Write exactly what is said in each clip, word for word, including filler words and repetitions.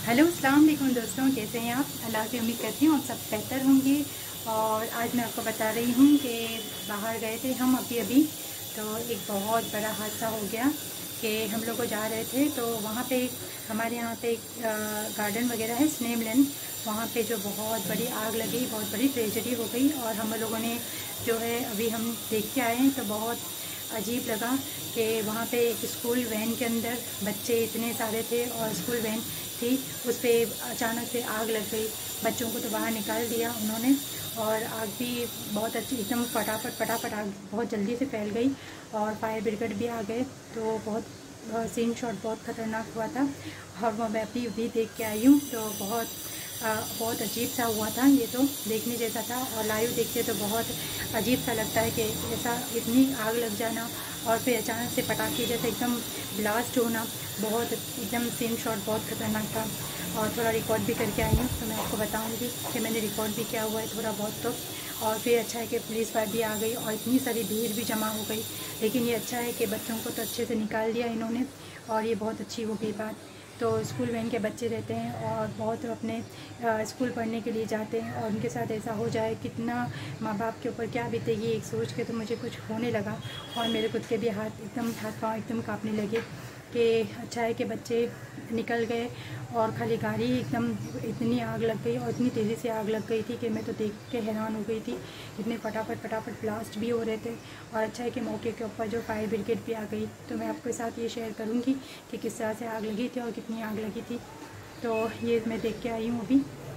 Hello अस्सलाम वालेकुम दोस्तों, कैसे हैं आप? अल्लाह से उम्मीद करती हूँ आप सब बेहतर होंगे। और आज मैं आपको बता रही हूँ कि बाहर गए थे हम अभी अभी, तो एक बहुत बड़ा हादसा हो गया कि हम लोग को जा रहे थे तो वहाँ पे हमारे यहाँ पे एक गार्डन वगैरह है स्नेमलैंड, वहाँ पे जो बहुत बड़ी आग लगी, बहुत बड़ी ट्रेजेडी हो गई। और हम लोगों ने जो है अभी हम देख के आए हैं तो बहुत अजीब लगा कि वहाँ पे एक स्कूल वैन के अंदर बच्चे इतने सारे थे और स्कूल वैन थी, उस पर अचानक से आग लग गई। बच्चों को तो बाहर निकाल दिया उन्होंने और आग भी बहुत अच्छी एकदम फटाफट फटाफट आग बहुत जल्दी से फैल गई और फायर ब्रिगेड भी आ गए। तो बहुत सीन शॉट बहुत ख़तरनाक हुआ था और वो मैं अभी भी देख के आई हूँ तो बहुत आ, बहुत अजीब सा हुआ था। ये तो देखने जैसा था और लाइव देखते तो बहुत अजीब सा लगता है कि ऐसा इतनी आग लग जाना और फिर अचानक से पटाखे जैसे एकदम ब्लास्ट होना, बहुत एकदम सीन शॉट बहुत ख़तरनाक था। और थोड़ा रिकॉर्ड भी करके आई हूँ तो मैं आपको बताऊँगी कि मैंने रिकॉर्ड भी किया हुआ है थोड़ा बहुत तो। और फिर अच्छा है कि पुलिस वाले भी आ गई और इतनी सारी भीड़ भी जमा हो गई, लेकिन ये अच्छा है कि बच्चों को तो अच्छे से निकाल दिया इन्होंने और ये बहुत अच्छी हो गई बात। तो स्कूल वैन के बच्चे रहते हैं और बहुत अपने स्कूल पढ़ने के लिए जाते हैं और उनके साथ ऐसा हो जाए, कितना माँ बाप के ऊपर क्या बीतेगी। एक सोच के तो मुझे कुछ होने लगा और मेरे खुद के भी हाथ एकदम हाथ पाँव एकदम काँपने लगे कि अच्छा है कि बच्चे निकल गए और खाली गाड़ी एकदम इतनी आग लग गई और इतनी तेज़ी से आग लग गई थी कि मैं तो देख के हैरान हो गई थी। इतने फटाफट फटाफट ब्लास्ट भी हो रहे थे और अच्छा है कि मौके के ऊपर जो फायर ब्रिगेड भी आ गई। तो मैं आपके साथ ये शेयर करूँगी कि किस तरह से आग लगी थी और कितनी आग लगी थी। तो ये मैं देख के आई हूँ अभी।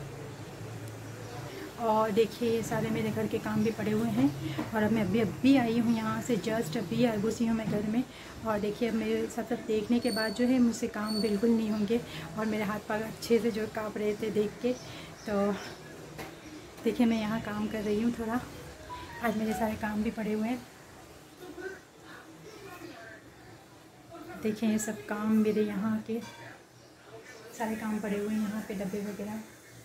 और देखिए ये सारे मेरे घर के काम भी पड़े हुए हैं और अब मैं अभी अभी आई हूँ यहाँ से, जस्ट अभी आई घुसी हूँ मैं घर में। और देखिए अब मेरे सब सब देखने के बाद जो है मुझसे काम बिल्कुल नहीं होंगे और मेरे हाथ पैर अच्छे से जो काँप रहे थे देख के। तो देखिए मैं यहाँ काम कर रही हूँ थोड़ा, आज मेरे सारे काम भी पड़े हुए हैं। देखिए ये सब काम मेरे यहाँ के सारे काम पड़े हुए हैं, यहाँ पे डब्बे वगैरह।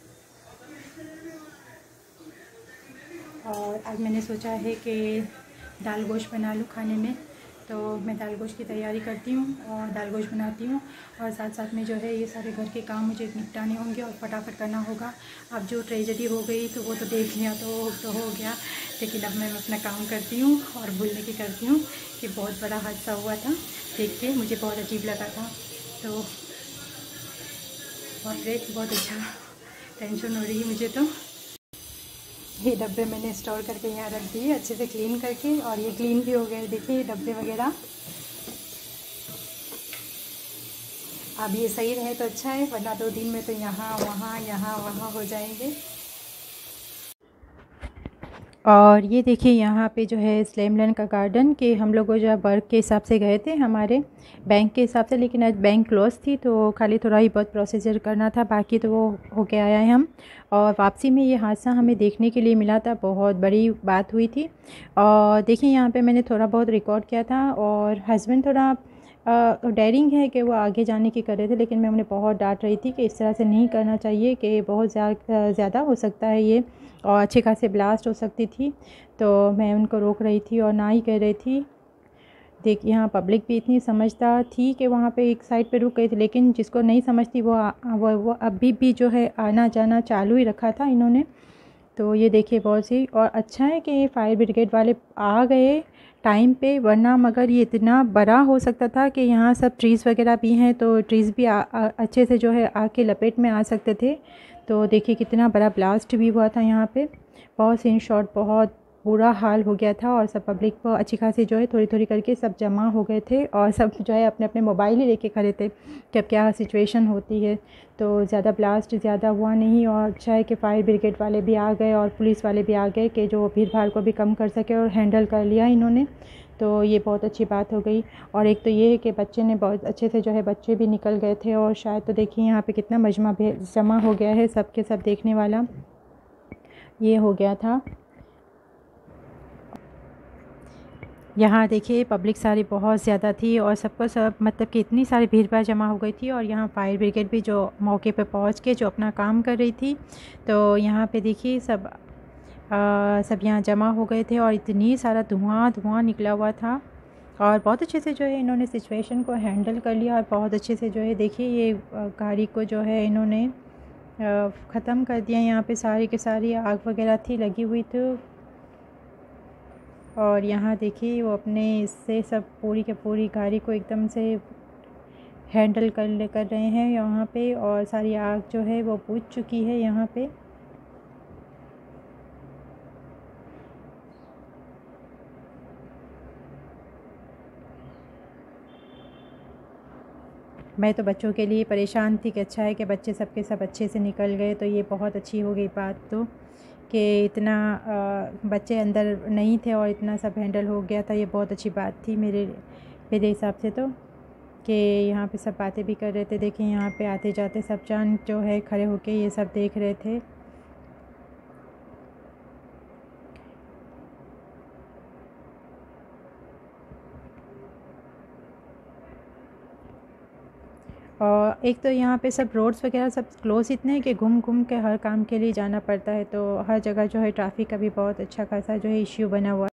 और आज मैंने सोचा है कि दाल गोश्त बना लूँ खाने में, तो मैं दाल गोश्त की तैयारी करती हूँ और दाल गोश्त बनाती हूँ और साथ साथ में जो है ये सारे घर के काम मुझे निपटाने होंगे और फटाफट करना होगा। अब जो ट्रेजेडी हो गई तो वो तो देख लिया तो तो हो गया, लेकिन अब मैं अपना काम करती हूँ और भूलने की करती हूँ कि बहुत बड़ा हादसा हुआ था। देख के मुझे बहुत अजीब लगा था, तो बहुत ग्रेट, बहुत अच्छा, टेंशन हो रही है मुझे। तो ये डब्बे मैंने स्टोर करके यहाँ रख दिए अच्छे से क्लीन करके और ये क्लीन भी हो गए। देखिए ये डब्बे वगैरह, अब ये सही रहे तो अच्छा है, वरना दो दिन में तो यहाँ वहाँ यहाँ वहाँ हो जाएंगे। और ये देखिए यहाँ पे जो है स्लेमलैंड का गार्डन, कि हम लोग जो वर्क के हिसाब से गए थे हमारे बैंक के हिसाब से, लेकिन आज बैंक क्लोज थी तो खाली थोड़ा ही बहुत प्रोसीजर करना था, बाकी तो वो होके आया है हम। और वापसी में ये हादसा हमें देखने के लिए मिला था, बहुत बड़ी बात हुई थी। और देखिए यहाँ पे मैंने थोड़ा बहुत रिकॉर्ड किया था और हस्बैंड थोड़ा डेयरिंग है कि वो आगे जाने की कर रहे थे, लेकिन मैं उन्हें बहुत डांट रही थी कि इस तरह से नहीं करना चाहिए, कि बहुत ज़्यादा हो सकता है ये और अच्छे खासे ब्लास्ट हो सकती थी। तो मैं उनको रोक रही थी और ना ही कह रही थी। देखिए यहाँ पब्लिक भी इतनी समझदार थी कि वहाँ पे एक साइड पे रुक गई थी, लेकिन जिसको नहीं समझती वो वो वो अभी भी जो है आना जाना चालू ही रखा था इन्होंने। तो ये देखिए बहुत सी, और अच्छा है कि फायर ब्रिगेड वाले आ गए टाइम पे, वरना मगर ये इतना बड़ा हो सकता था कि यहाँ सब ट्रीज़ वगैरह भी हैं तो ट्रीज़ भी आ, आ, अच्छे से जो है आके लपेट में आ सकते थे। तो देखिए कितना बड़ा ब्लास्ट भी हुआ था यहाँ पे, बहुत सीन शॉट, बहुत बुरा हाल हो गया था। और सब पब्लिक को अच्छी खासी जो है थोड़ी थोड़ी करके सब जमा हो गए थे और सब जो है अपने अपने मोबाइल ही लेके खड़े थे कि अब क्या सिचुएशन होती है। तो ज़्यादा ब्लास्ट ज़्यादा हुआ नहीं और अच्छा है कि फायर ब्रिगेड वाले भी आ गए और पुलिस वाले भी आ गए कि जो भीड़ भाड़ को भी कम कर सके और हैंडल कर लिया इन्होंने। तो ये बहुत अच्छी बात हो गई। और एक तो ये है कि बच्चे ने बहुत अच्छे से जो है बच्चे भी निकल गए थे और शायद, तो देखिए यहाँ पे कितना मजमा जमा हो गया है, सब के सब देखने वाला ये हो गया था। यहाँ देखिए पब्लिक सारी बहुत ज़्यादा थी और सबको सब मतलब कि इतनी सारी भीड़ भाड़ जमा हो गई थी और यहाँ फायर ब्रिगेड भी जो मौके पे पहुँच के जो अपना काम कर रही थी। तो यहाँ पे देखिए सब आ, सब यहाँ जमा हो गए थे और इतनी सारा धुआं धुआं निकला हुआ था और बहुत अच्छे से जो है इन्होंने सिचुएशन को हैंडल कर लिया और बहुत अच्छे से जो है देखिए ये गाड़ी को जो है इन्होंने ख़त्म कर दिया। यहाँ पे सारी की सारी आग वगैरह थी लगी हुई थी और यहाँ देखिए वो अपने इससे सब पूरी के पूरी गाड़ी को एकदम से हैंडल कर ले कर रहे हैं यहाँ पे। और सारी आग जो है वो बुझ चुकी है यहाँ पे। मैं तो बच्चों के लिए परेशान थी कि अच्छा है कि बच्चे सबके सब अच्छे से निकल गए, तो ये बहुत अच्छी हो गई बात तो कि इतना आ, बच्चे अंदर नहीं थे और इतना सब हैंडल हो गया था। ये बहुत अच्छी बात थी मेरे मेरे हिसाब से तो, कि यहाँ पे सब बातें भी कर रहे थे। देखिए यहाँ पे आते जाते सब जान जो है खड़े होके ये सब देख रहे थे। और एक तो यहाँ पे सब रोड्स वगैरह सब क्लोज़ इतने हैं कि घूम घूम के हर काम के लिए जाना पड़ता है, तो हर जगह जो है ट्रैफिक का भी बहुत अच्छा खासा जो है इश्यू बना हुआ है।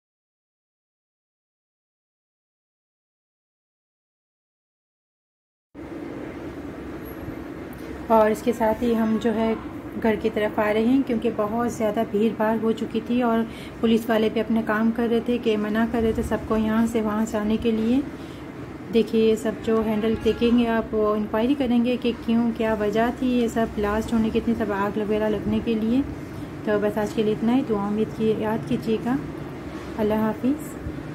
और इसके साथ ही हम जो है घर की तरफ आ रहे हैं, क्योंकि बहुत ज़्यादा भीड़ भाड़ हो चुकी थी और पुलिस वाले भी अपने काम कर रहे थे कि मना कर रहे थे सबको यहाँ से वहाँ से आने के लिए। देखिए ये सब जो हैंडल देखेंगे आप, वो इंक्वायरी करेंगे कि क्यों क्या वजह थी ये सब ब्लास्ट होने की, इतनी सब आग वगैरह लगने के लिए। तो बस आज के लिए इतना ही। दुआ उम्मीद की याद कीजिएगा। अल्लाह हाफिज़।